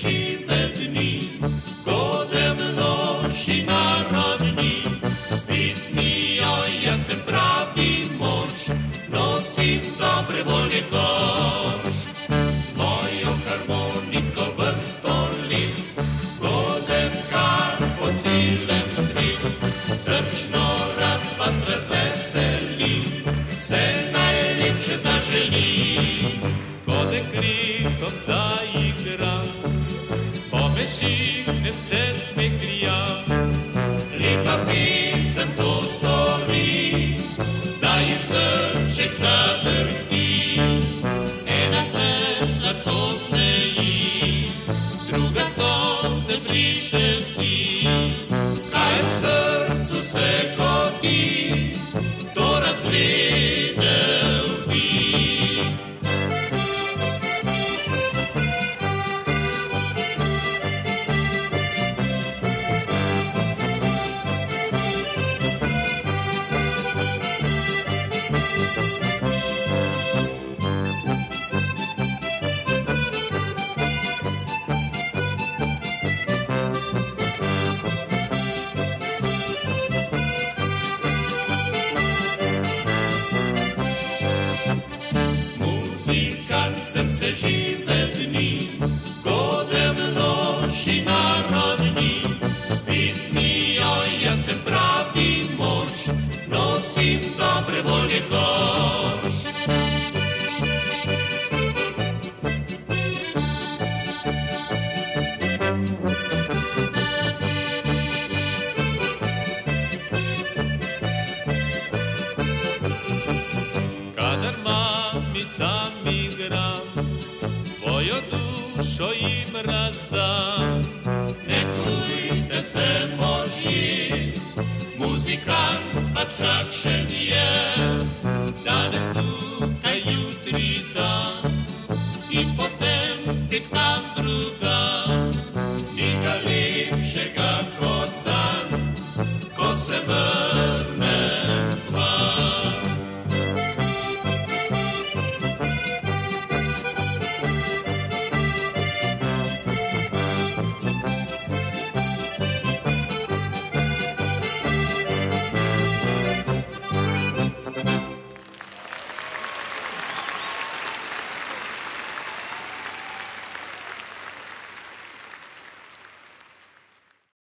живедни, godemno și narodni. S pismio ja se pravi mož, nosim dobre volje koš. S mojom harmoniko vrstoli, godem kar po cilem svit. Srčno rad vas razveselim, se najlepše zaželim. Kode krikom zaigram, pomešiknem se smeklijam. Lepa pesem to stori, da jim srček zadrhti. Ena se sladko smeji, druga solze briše si. Kaj v srcu se godi, to rad zvedel bi. Muzikant sem se živedni, godemno și narodni. S pismio ja sem pravi mož, nosim dobre volje koš. Kadar mamicam igram, svojo dušo im razdam. Ne krujte se moži, muzikant pa čakšen je. Danes tukaj, jutri tam, in potem spet kam drugam. Ni ga lepšega